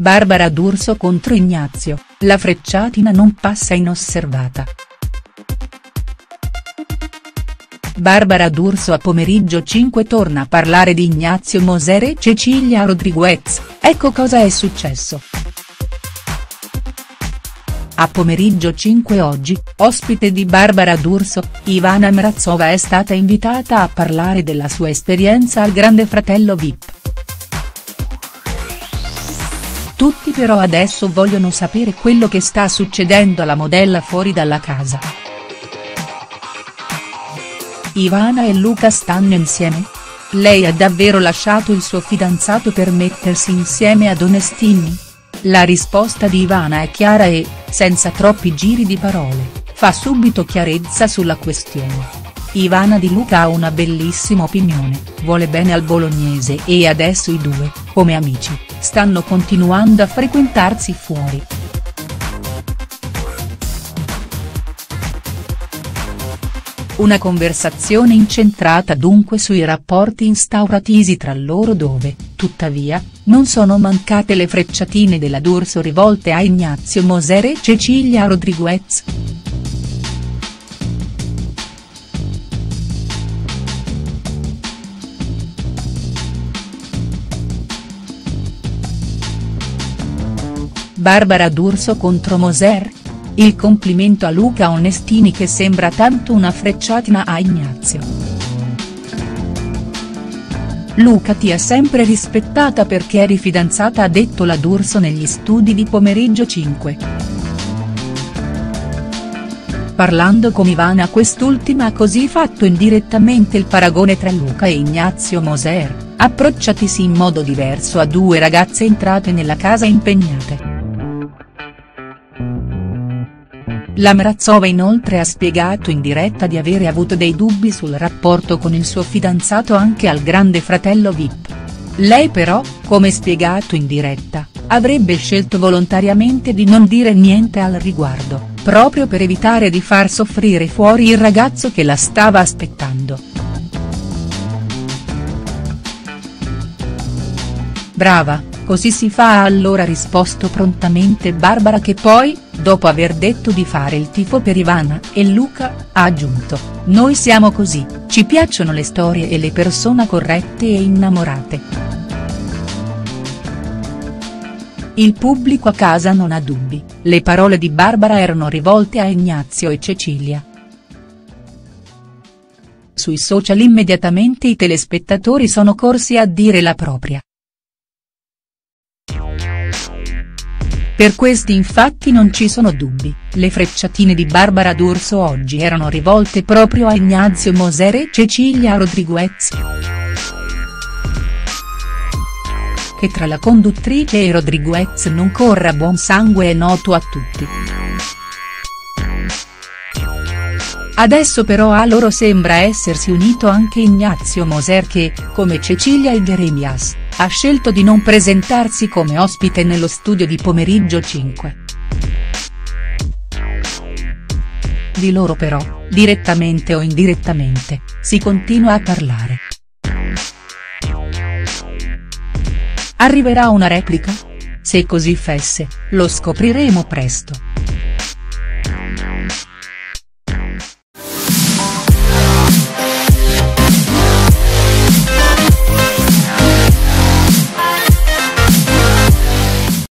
Barbara D'Urso contro Ignazio, la frecciatina non passa inosservata. Barbara D'Urso a Pomeriggio 5 torna a parlare di Ignazio Moser e Cecilia Rodriguez, ecco cosa è successo. A Pomeriggio 5 oggi, ospite di Barbara D'Urso, Ivana Mrazova è stata invitata a parlare della sua esperienza al Grande Fratello VIP. Tutti però adesso vogliono sapere quello che sta succedendo alla modella fuori dalla casa. Ivana e Luca stanno insieme? Lei ha davvero lasciato il suo fidanzato per mettersi insieme ad Onestini? La risposta di Ivana è chiara e, senza troppi giri di parole, fa subito chiarezza sulla questione. Ivana Di Luca ha una bellissima opinione, vuole bene al bolognese e adesso i due, come amici, stanno continuando a frequentarsi fuori. Una conversazione incentrata dunque sui rapporti instauratisi tra loro dove, tuttavia, non sono mancate le frecciatine della D'Urso rivolte a Ignazio Moser e Cecilia Rodriguez. Barbara D'Urso contro Moser? Il complimento a Luca Onestini che sembra tanto una frecciatina a Ignazio. Luca ti ha sempre rispettata perché eri fidanzata, ha detto la D'Urso negli studi di Pomeriggio 5. Parlando con Ivana quest'ultima ha così fatto indirettamente il paragone tra Luca e Ignazio Moser, approcciatisi in modo diverso a due ragazze entrate nella casa impegnate. La Mrazova inoltre ha spiegato in diretta di avere avuto dei dubbi sul rapporto con il suo fidanzato anche al Grande Fratello VIP. Lei però, come spiegato in diretta, avrebbe scelto volontariamente di non dire niente al riguardo, proprio per evitare di far soffrire fuori il ragazzo che la stava aspettando. Brava, così si fa, ha allora risposto prontamente Barbara che poi, dopo aver detto di fare il tifo per Ivana e Luca, ha aggiunto: noi siamo così, ci piacciono le storie e le persone corrette e innamorate. Il pubblico a casa non ha dubbi, le parole di Barbara erano rivolte a Ignazio e Cecilia. Sui social immediatamente i telespettatori sono corsi a dire la propria. Per questi infatti non ci sono dubbi, le frecciatine di Barbara D'Urso oggi erano rivolte proprio a Ignazio Moser e Cecilia Rodriguez. Che tra la conduttrice e Rodriguez non corra buon sangue è noto a tutti. Adesso però a loro sembra essersi unito anche Ignazio Moser che, come Cecilia e Jeremias, ha scelto di non presentarsi come ospite nello studio di Pomeriggio 5. Di loro però, direttamente o indirettamente, si continua a parlare. Arriverà una replica? Se così fosse, lo scopriremo presto.